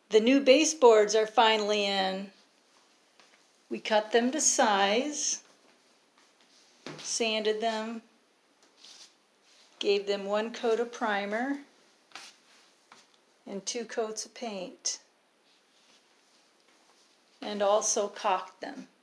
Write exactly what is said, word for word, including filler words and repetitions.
The new baseboards are finally in. We cut them to size, sanded them, gave them one coat of primer and two coats of paint, and also caulked them.